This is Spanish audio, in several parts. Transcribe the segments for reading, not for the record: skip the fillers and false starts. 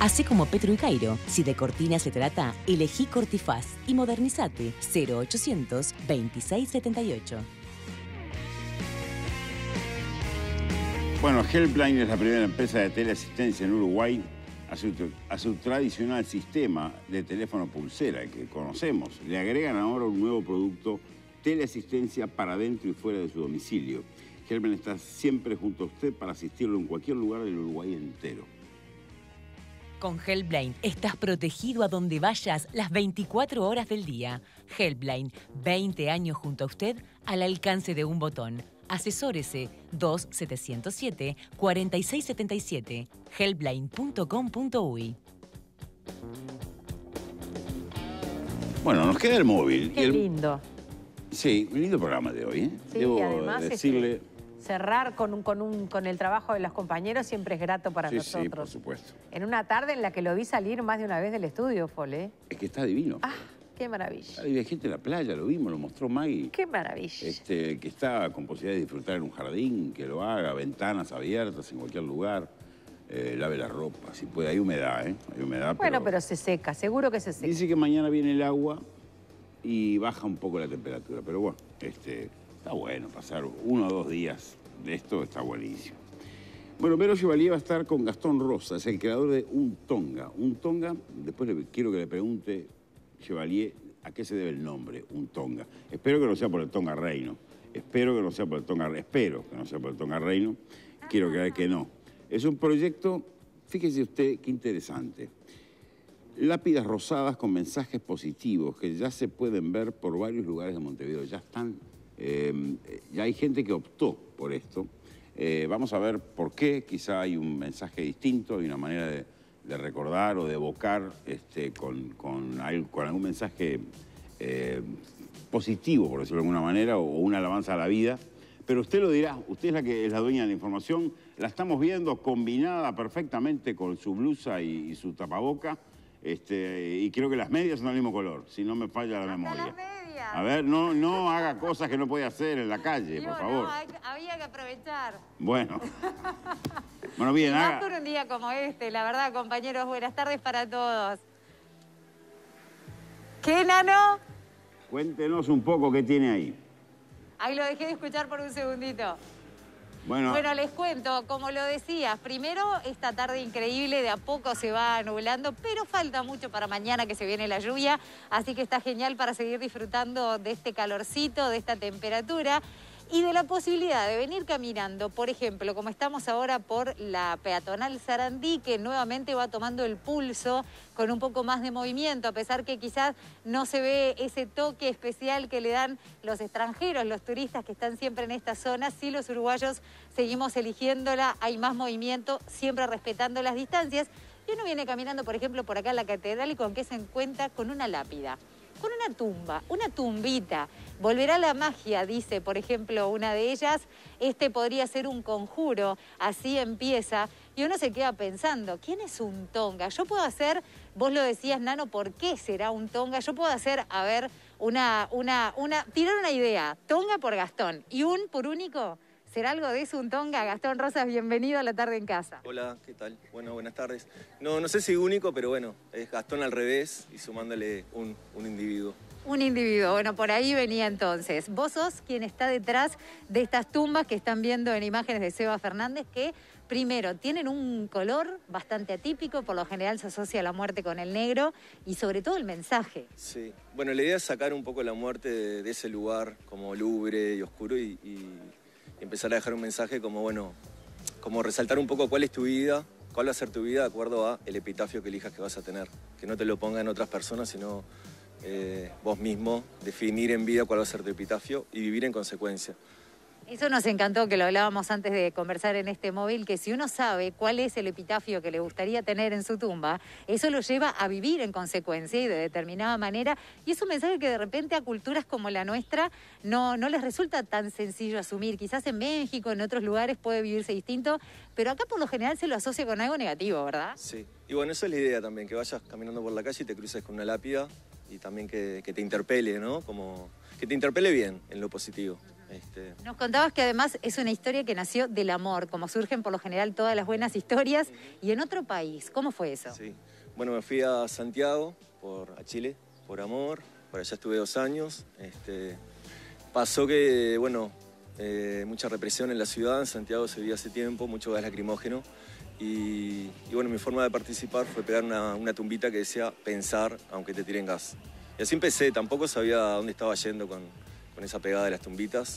Hacé como Petro y Cairo. Si de cortina se trata, elegí Cortifaz y modernizate. 0800 2678. Bueno, Helpline es la primera empresa de teleasistencia en Uruguay a su tradicional sistema de teléfono pulsera que conocemos. Le agregan ahora un nuevo producto, teleasistencia para dentro y fuera de su domicilio. Helpline está siempre junto a usted para asistirlo en cualquier lugar del Uruguay entero. Con Helpline estás protegido a donde vayas las 24 horas del día. Helpline, 20 años junto a usted al alcance de un botón. Asesórese 2707-4677. Helpline.com.uy. Bueno, nos queda el móvil. Qué lindo. Sí, un lindo programa de hoy, ¿eh? Sí, Debo además decirle... cerrar con el trabajo de los compañeros siempre es grato para nosotros. Sí, por supuesto. En una tarde en la que lo vi salir más de una vez del estudio, Fole. Es que está divino. Ah, qué maravilla. Hay gente en la playa, lo vimos, lo mostró Maggie. Qué maravilla. Que está con posibilidad de disfrutar en un jardín, que lo haga, ventanas abiertas en cualquier lugar. Lave la ropa, si puede. Hay humedad, ¿eh? Hay humedad, bueno, pero se seca, seguro que se seca. Dice que mañana viene el agua y baja un poco la temperatura. Pero bueno, está bueno pasar 1 o 2 días de esto, está buenísimo. Bueno, Vero Chevalier va a estar con Gastón Rosa, es el creador de Un Tonga. Un Tonga, después quiero que le pregunte, Chevalier, a qué se debe el nombre, Un Tonga. Espero que no sea por el Tonga Reino. Espero que no sea por el Tonga Reino. Quiero creer que no. Es un proyecto, fíjese usted qué interesante. Lápidas rosadas con mensajes positivos que ya se pueden ver por varios lugares de Montevideo. Ya están, ya hay gente que optó por esto. Vamos a ver por qué. Quizá hay un mensaje distinto, hay una manera de recordar o de evocar con algún mensaje positivo, por decirlo de alguna manera, o una alabanza a la vida. Pero usted lo dirá, usted es la que es la dueña de la información, la estamos viendo combinada perfectamente con su blusa y su tapaboca, y creo que las medias son del mismo color, si no me falla la memoria. Las medias. A ver, no haga cosas que no puede hacer en la calle, por favor. No, había que aprovechar. Bueno. Bueno, bien, haga. Por un día como este, la verdad, compañeros, buenas tardes para todos. ¿Qué, Nano? Cuéntenos un poco qué tiene ahí. Ahí lo dejé de escuchar por un segundito. Bueno, les cuento, como lo decías, primero esta tarde increíble, de a poco se va nublando, pero falta mucho para mañana que se viene la lluvia, así que está genial para seguir disfrutando de este calorcito, de esta temperatura y de la posibilidad de venir caminando, por ejemplo, como estamos ahora por la peatonal Sarandí, que nuevamente va tomando el pulso con un poco más de movimiento, a pesar que quizás no se ve ese toque especial que le dan los extranjeros, los turistas que están siempre en esta zona. Sí, los uruguayos seguimos eligiéndola, hay más movimiento, siempre respetando las distancias. Y uno viene caminando, por ejemplo, por acá en la catedral y ¿con qué se encuentra? Con una lápida. Con una tumba, una tumbita. Volverá la magia, dice, por ejemplo, una de ellas. Podría ser un conjuro, así empieza. Y uno se queda pensando, ¿quién es un tonga? Yo puedo hacer, vos lo decías, Nano, ¿por qué será un tonga? Yo puedo hacer, a ver, tirar una idea. Tonga por Gastón. ¿Y un por único? ¿Será algo de eso un tonga? Gastón Rosas, bienvenido a La Tarde en Casa. Hola, ¿qué tal? Bueno, buenas tardes. No sé si único, pero bueno, es Gastón al revés y sumándole un individuo. Un individuo, bueno, por ahí venía entonces. Vos sos quien está detrás de estas tumbas que están viendo en imágenes de Seba Fernández, que primero tienen un color bastante atípico, por lo general se asocia la muerte con el negro y sobre todo el mensaje. Sí, bueno, la idea es sacar un poco la muerte de ese lugar como lúgubre y oscuro y empezar a dejar un mensaje como, bueno, como resaltar un poco cuál es tu vida, cuál va a ser tu vida de acuerdo a el epitafio que elijas que vas a tener. Que no te lo pongan otras personas, sino vos mismo definir en vida cuál va a ser tu epitafio y vivir en consecuencia. Eso nos encantó, que lo hablábamos antes de conversar en este móvil, que si uno sabe cuál es el epitafio que le gustaría tener en su tumba, eso lo lleva a vivir en consecuencia y de determinada manera. Y es un mensaje que de repente a culturas como la nuestra no les resulta tan sencillo asumir. Quizás en México, en otros lugares puede vivirse distinto, pero acá por lo general se lo asocia con algo negativo, ¿verdad? Sí, y bueno, esa es la idea también, que vayas caminando por la calle y te cruces con una lápida y también que te interpele, ¿no? Como que te interpele bien en lo positivo. Nos contabas que además es una historia que nació del amor, como surgen por lo general todas las buenas historias, y en otro país. ¿Cómo fue eso? Sí. Bueno, me fui a Santiago, a Chile, por amor. Por allá estuve 2 años. Pasó que, bueno, mucha represión en la ciudad. En Santiago se vivía hace tiempo, mucho gas lacrimógeno. Y bueno, mi forma de participar fue pegar una tumbita que decía pensar aunque te tiren gas. Y así empecé, tampoco sabía a dónde estaba yendo con esa pegada de las tumbitas.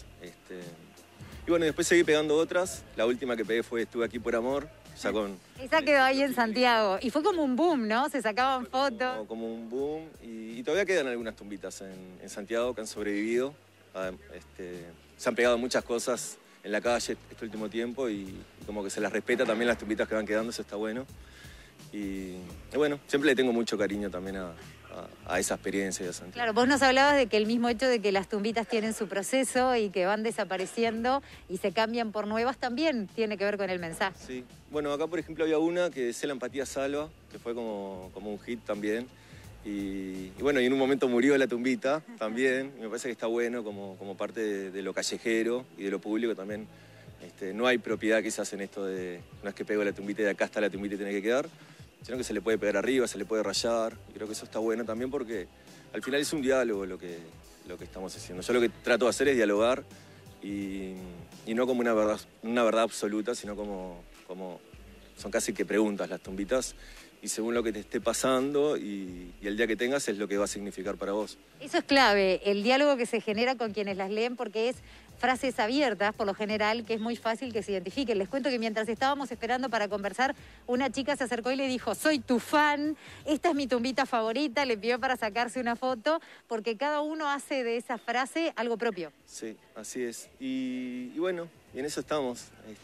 Y bueno, después seguí pegando otras. La última que pegué fue Estuve aquí por amor. Ya Esa quedó ahí en Santiago. Y fue como un boom, ¿no? Se sacaban fotos. Como un boom. Y todavía quedan algunas tumbitas en Santiago que han sobrevivido. Se han pegado muchas cosas en la calle este último tiempo y como que se las respeta también las tumbitas que van quedando, eso está bueno. Y bueno, siempre le tengo mucho cariño también a esa experiencia de Santiago. Claro, vos nos hablabas de que el mismo hecho de que las tumbitas tienen su proceso y que van desapareciendo y se cambian por nuevas también tiene que ver con el mensaje. Sí, bueno, acá por ejemplo había una que es La empatía salva, que fue como un hit también. Y bueno, y en un momento murió la tumbita también, y me parece que está bueno como parte de lo callejero y de lo público también. No hay propiedad quizás en esto de, no es que pego la tumbita y de acá está la tumbita y tiene que quedar, sino que se le puede pegar arriba, se le puede rayar, y creo que eso está bueno también porque al final es un diálogo lo que estamos haciendo. Yo lo que trato de hacer es dialogar y no como una verdad absoluta, sino como son casi que preguntas las tumbitas. Y según lo que te esté pasando y el día que tengas es lo que va a significar para vos. Eso es clave, el diálogo que se genera con quienes las leen, porque es frases abiertas, por lo general, que es muy fácil que se identifiquen. Les cuento que mientras estábamos esperando para conversar, una chica se acercó y le dijo, soy tu fan, esta es mi tumbita favorita, le pidió para sacarse una foto, porque cada uno hace de esa frase algo propio. Sí, así es. Y bueno, y en eso estamos.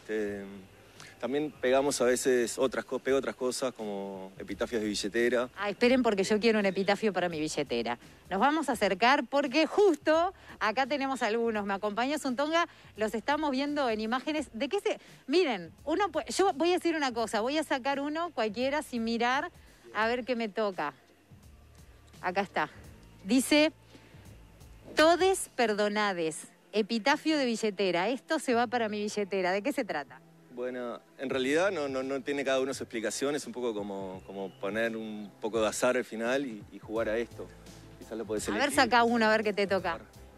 También pegamos a veces pego otras cosas como epitafios de billetera. Esperen porque yo quiero un epitafio para mi billetera. Nos vamos a acercar porque justo acá tenemos algunos. Me acompaña Zuntonga, los estamos viendo en imágenes. ¿De qué se...? Miren, yo voy a decir una cosa, voy a sacar uno cualquiera sin mirar a ver qué me toca. Acá está. Dice, todes perdonades, epitafio de billetera. Esto se va para mi billetera. ¿De qué se trata? Bueno, en realidad no tiene cada uno su explicación, es un poco como poner un poco de azar al final y jugar a esto. Quizás lo podés elegir. A ver, saca uno, a ver qué te toca.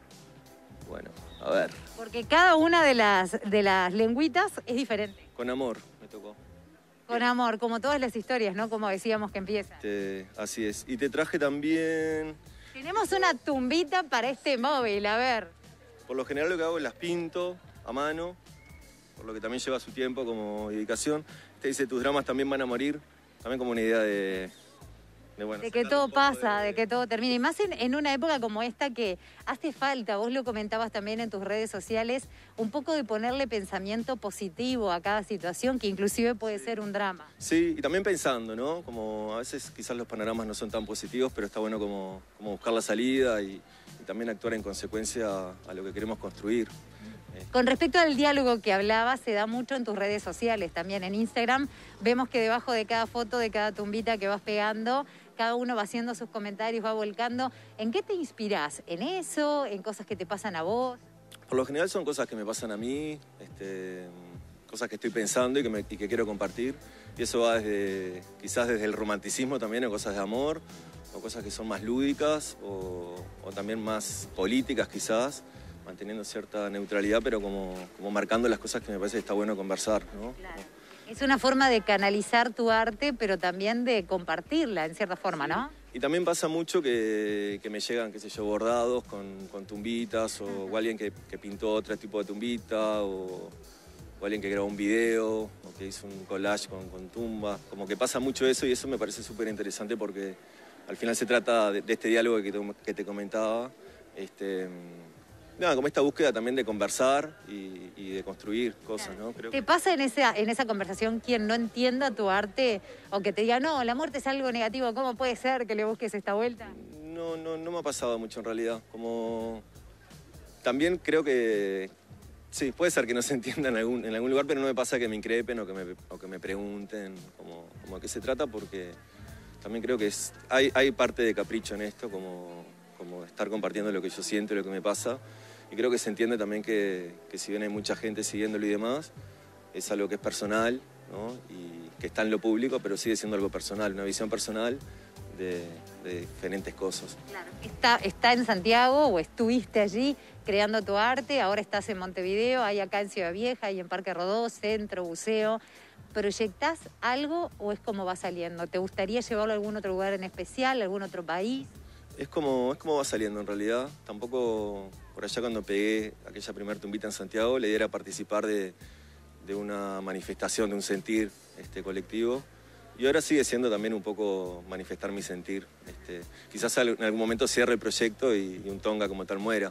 Bueno, a ver. Porque cada una de las lengüitas es diferente. Con amor me tocó. Con amor, como todas las historias, ¿no? Como decíamos que empiezan. Así es. Y te traje también... Tenemos una tumbita para este móvil, a ver. Por lo general lo que hago es las pinto a mano, por lo que también lleva su tiempo como dedicación. Te dice, tus dramas también van a morir, también como una idea de que todo pasa, de que todo termina. Y más en una época como esta que hace falta, vos lo comentabas también en tus redes sociales, un poco de ponerle pensamiento positivo a cada situación, que inclusive puede ser un drama. Sí, y también pensando, ¿no? Como a veces quizás los panoramas no son tan positivos, pero está bueno como buscar la salida y también actuar en consecuencia a lo que queremos construir. Con respecto al diálogo que hablabas, se da mucho en tus redes sociales, también en Instagram. Vemos que debajo de cada foto, de cada tumbita que vas pegando, cada uno va haciendo sus comentarios, va volcando. ¿En qué te inspirás? ¿En eso? ¿En cosas que te pasan a vos? Por lo general son cosas que me pasan a mí, cosas que estoy pensando y que quiero compartir. Y eso va quizás desde el romanticismo también, o cosas de amor, o cosas que son más lúdicas, o también más políticas quizás, manteniendo cierta neutralidad, pero como marcando las cosas que me parece que está bueno conversar, ¿no? Claro. Es una forma de canalizar tu arte, pero también de compartirla, en cierta forma, ¿no? Y también pasa mucho que me llegan, qué sé yo, bordados con tumbitas, o alguien que pintó otro tipo de tumbita, o alguien que grabó un video, o que hizo un collage con tumbas. Como que pasa mucho eso y eso me parece súper interesante porque al final se trata de este diálogo que te comentaba. Nada, como esta búsqueda también de conversar y de construir cosas, ¿no? ¿Te pasa en esa conversación quien no entienda tu arte o que te diga, no, la muerte es algo negativo, ¿cómo puede ser que le busques esta vuelta? No me ha pasado mucho en realidad. También creo que sí, puede ser que no se entienda en algún lugar, pero no me pasa que me increpen o que me pregunten como a qué se trata, porque también creo que hay parte de capricho en esto, como estar compartiendo lo que yo siento y lo que me pasa. y creo que se entiende también que si bien hay mucha gente siguiéndolo y demás, es algo que es personal, ¿no? Y que está en lo público, pero sigue siendo algo personal, una visión personal de diferentes cosas. Claro. Está en Santiago o estuviste allí creando tu arte, ahora estás en Montevideo, hay acá en Ciudad Vieja, hay en Parque Rodó, Centro, Buceo. ¿Proyectás algo o es como va saliendo? ¿Te gustaría llevarlo a algún otro lugar en especial, algún otro país? Es como va saliendo en realidad. Tampoco, por allá cuando pegué aquella primera tumbita en Santiago, la idea era participar de una manifestación, de un sentir colectivo. Y ahora sigue siendo también un poco manifestar mi sentir. Quizás en algún momento cierre el proyecto y un tonga como tal muera.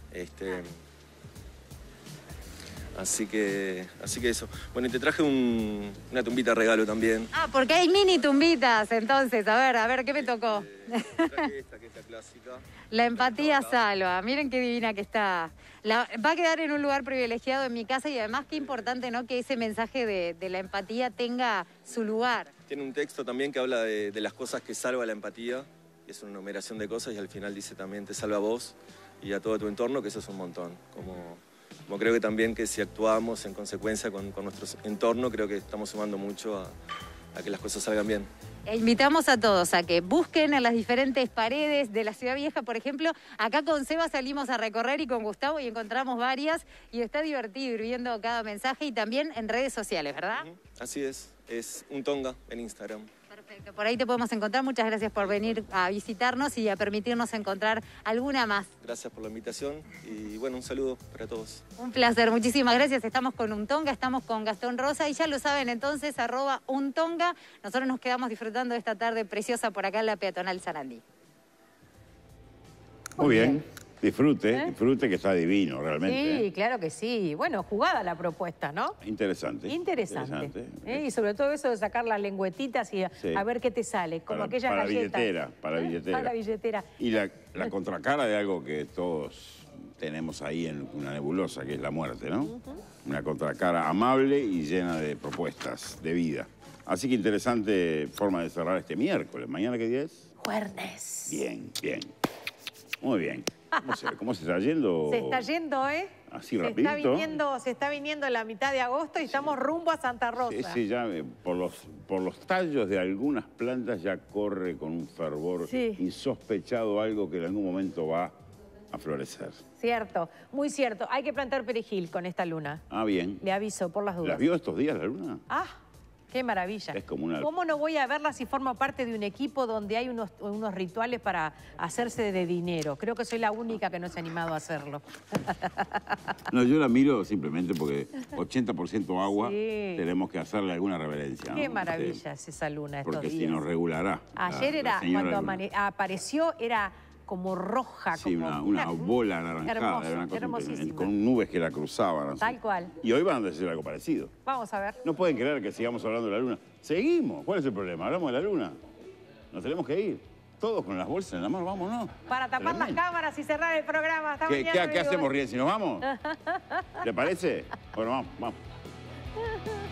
Así que eso. Bueno, y te traje una tumbita regalo también. Ah, porque hay mini tumbitas, entonces. A ver, ¿qué me tocó? Traje esta, que es la clásica. La empatía salva. Miren qué divina que está. Va a quedar en un lugar privilegiado en mi casa y además qué importante, ¿no? Que ese mensaje de la empatía tenga su lugar. Tiene un texto también que habla de las cosas que salva la empatía. Es una numeración de cosas y al final dice también te salva a vos y a todo tu entorno, que eso es un montón. Como creo que también que si actuamos en consecuencia con nuestro entorno, creo que estamos sumando mucho a que las cosas salgan bien. E invitamos a todos a que busquen en las diferentes paredes de la Ciudad Vieja, por ejemplo. Acá con Seba salimos a recorrer y con Gustavo y encontramos varias y está divertido ir viendo cada mensaje y también en redes sociales, ¿verdad? Así es un tonga en Instagram. Perfecto, por ahí te podemos encontrar. Muchas gracias por venir a visitarnos y a permitirnos encontrar alguna más. Gracias por la invitación y bueno, un saludo para todos. Un placer, muchísimas gracias. Estamos con Untonga, estamos con Gastón Rosa y ya lo saben entonces, @Untonga. Nosotros nos quedamos disfrutando de esta tarde preciosa por acá en la peatonal Sarandí. Muy bien. Disfrute que está divino realmente. Sí, claro que sí. Bueno, jugada la propuesta, ¿no? Interesante. Interesante. Y sobre todo eso de sacar las lengüetitas y a ver qué te sale, como aquellas galletas. Para billetera. Y la contracara de algo que todos tenemos ahí en una nebulosa, que es la muerte, ¿no? Una contracara amable y llena de propuestas de vida. Así que interesante forma de cerrar este miércoles. ¿Mañana qué día es? Jueves. Bien. Muy bien. ¿Cómo se está yendo? Se está yendo, ¿eh? Así rapidito. Se está viniendo la mitad de agosto y estamos rumbo a Santa Rosa. Sí, ya por los tallos de algunas plantas ya corre con un fervor insospechado algo que en algún momento va a florecer. Cierto, muy cierto. Hay que plantar perejil con esta luna. Ah, bien. Le aviso, por las dudas. ¿Las vio estos días la luna? Ah, qué maravilla. Es como una... ¿Cómo no voy a verla si formo parte de un equipo donde hay unos rituales para hacerse de dinero? Creo que soy la única que no se ha animado a hacerlo. No, yo la miro simplemente porque 80% agua, tenemos que hacerle alguna reverencia. Qué maravilla es esa luna estos días. Porque si nos regulará. Ayer cuando apareció, era como roja. Sí, como una bola anaranjada. Era una cosa con nubes que la cruzaban. Así. Tal cual. Y hoy van a decir algo parecido. Vamos a ver. No pueden creer que sigamos hablando de la luna. Seguimos. ¿Cuál es el problema? Hablamos de la luna. Nos tenemos que ir. Todos con las bolsas en la mano, vámonos. Para tapar las cámaras y cerrar el programa. Hasta mañana, ¿Qué hacemos, Rien? ¿Si nos vamos? ¿Le parece? Bueno, vamos.